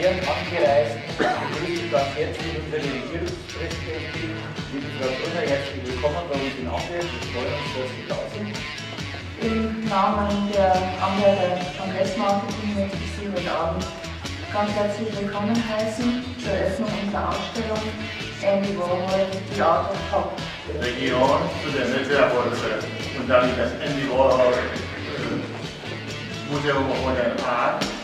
Museum angereist. Ich begrüße ganz herzlich unsere Regierungspräsidentin, liebe Frau Brunner, herzlich willkommen bei uns in Amberg. Wir freuen uns, dass Sie da sind. Im Namen der Amberger Kongressmarketing möchte ich Sie heute Abend ganz herzlich willkommen heißen zur Eröffnung unserer Ausstellung Andy Warhol, The Art of Pop. Region zu der Netzwerkwoche und damit das Andy Warhol Museum of Modern Art